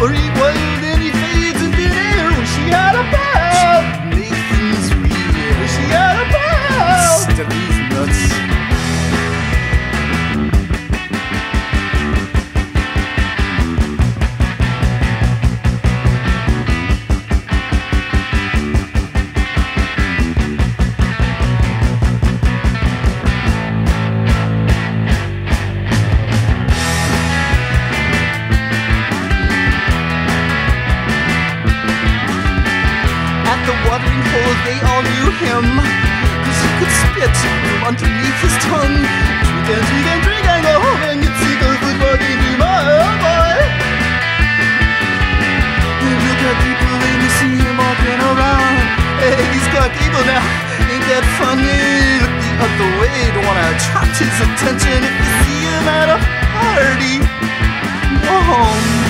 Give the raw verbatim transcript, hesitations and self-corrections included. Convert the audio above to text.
or eat wild and he fades in thin air. She had a ball, make things real. She had a ball, stuff these nuts. They all knew him, cause he could spit from underneath his tongue. Drink and drink and drink and go home and get sick of the fucking dream, oh boy. You look at people and you see him walking around. Hey, he's got people now, ain't that funny? Look the other way, don't wanna attract his attention if you see him at a party. Whoa.